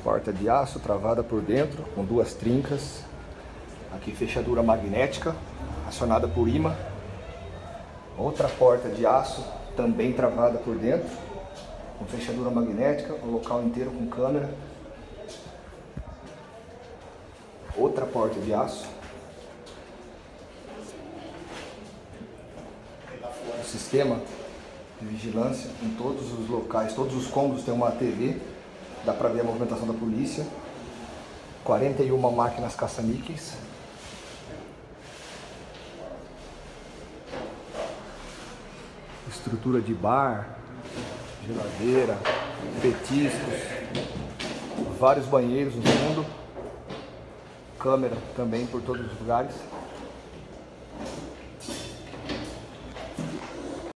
Porta de aço travada por dentro, com duas trincas. Aqui fechadura magnética, acionada por ímã. Outra porta de aço, também travada por dentro, com fechadura magnética, o local inteiro com câmera. Outra porta de aço. O sistema de vigilância em todos os locais, todos os cômodos tem uma TV, dá para ver a movimentação da polícia. 41 máquinas caça-níqueis. Estrutura de bar, geladeira, petiscos, vários banheiros no fundo, câmera também por todos os lugares.